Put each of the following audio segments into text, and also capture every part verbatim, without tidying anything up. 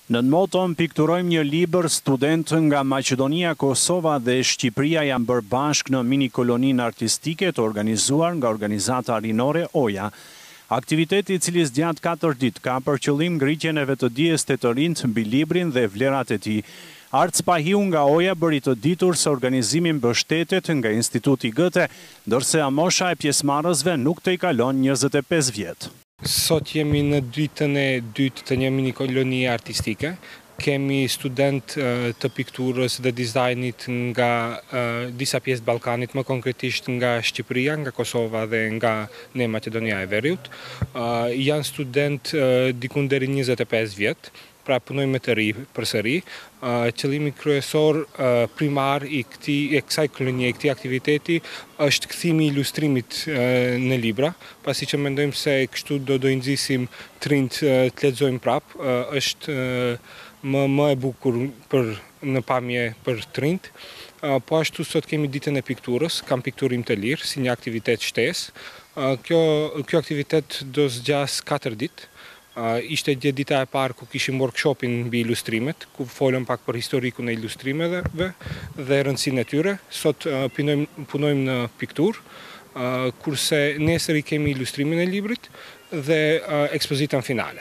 Në moton pikturojmë një libër, studentë nga Maqedonia, Kosova dhe Shqipëria janë bërë bashkë në mini koloninë artistike të organizuar nga organizata rinore Oja. Aktiviteti i cili zgjat katër ditë ka për qëllim ngritjen e vetëdijes të të rinjt mbi librin dhe vlerat e tij. Art Spahiu nga Oja bëri të ditur se organizimi mbështetet nga Instituti Goethe, ndërsa mosha e pjesëmarrësve nuk të i kalon njëzet e pesë vjet. Sot jemi në ditën e dytë të një mini kolonie artistike. Kemi student uh, të pikturës dhe dizajnit nga uh, disa pjesë të Ballkanit, më konkretisht nga Shqipëria, nga Kosova dhe nga ne Maqedonia e Veriut. Uh, janë student uh, diku deri njëzet e pesë vjet. Pra punojmë me të ri përsëri. Uh, qëllimi kryesor uh, primar i këtij e kësaj kolonie, i këtij aktiviteti është kthimi i ilustrimit uh, në libra, pasi që mendojmë se kështu do do i nxisim të rinjt uh, të lexojmë prap, uh, është uh, më më e bukur për në pamje për të rinjt. Uh, po ashtu sot kemi ditën e pikturës, kam pikturim të lirë si një aktivitet shtesë. Uh, kjo kjo aktivitet do zgjas katër ditë. Uh, ishte gjë dita e parë ku kishim workshopin mbi ilustrimet, ku folëm pak për historikun e ilustrimeve dhe rëndësinë e tyre. Sot uh, punojmë, punojmë në pikturë, uh, kurse nesër i kemi ilustrimin e librit dhe uh, ekspozitën finale.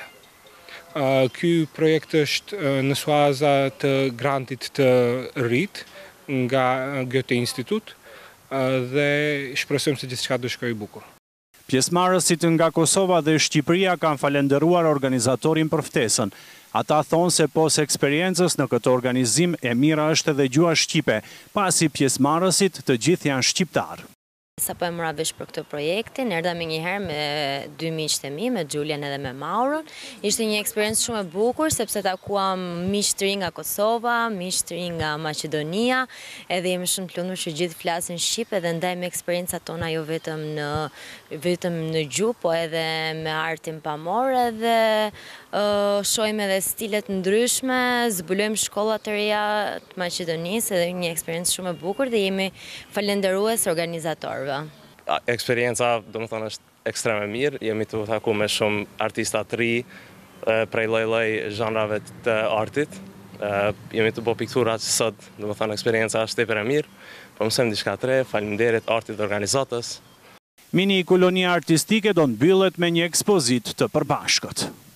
Uh, ky projekt është uh, në suaza të grantit të rrit nga Goethe Institut uh, dhe shpresojmë se gjithçka do shkojë bukur. Pjesëmarrësit nga Kosova dhe Shqipëria kanë falenderuar organizatorin për ftesën. Ata thonë se pos eksperiencës në këtë organizim e mira është edhe gjuha shqipe, pasi pjesëmarrësit të gjithë janë shqiptar. Sa po e mora vesh për këtë projektin, erdha me njëherë me dy miqtë e mi, me Julian edhe me Mauron. Ishte një eksperiencë shumë e bukur, sepse takuam miq të rinj nga Kosova, miq të rinj nga Maqedonia, edhe jemi shumë të lumtur që gjithë flasin shqip edhe ndajmë eksperjencat tona jo vetëm në vetëm në gjuhë, po edhe me artin pamor, edhe uh, shohim edhe stilet ndryshme, zbulojmë shkolla të reja të Maqedonisë, edhe një eksperiencë shumë e bukur dhe jemi falendërues organizatorëve. Eksperienca, do më thonë, është ekstreme mirë. Jemi të taku me shumë artista të ri, prej lloj-lloj zhanrave të artit. Jemi të bo piktura që sot, do më thonë, eksperienca është tepër e mirë. Po mësojmë diçka të re, faleminderit artit dhe organizatës. Mini kolonia artistike do të mbyllet me një ekspozit të përbashkët.